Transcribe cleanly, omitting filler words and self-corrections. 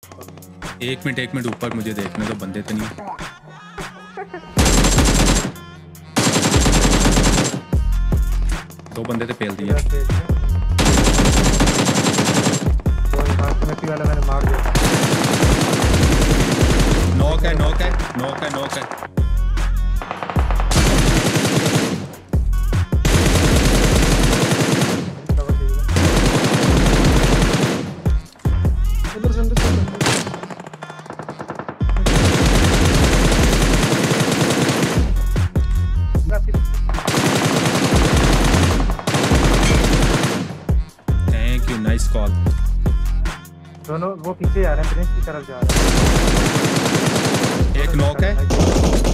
एक मिनट ऊपर मुझे देखने तो बंदे तो नहीं। दो बंदे तो पेल दिए। वाला मैंने मार दिया। नॉक है। Thank you, nice call. दोनों वो पीछे जा रहे हैं, प्रिंस की तरफ जा रहे हैं। एक नॉक है।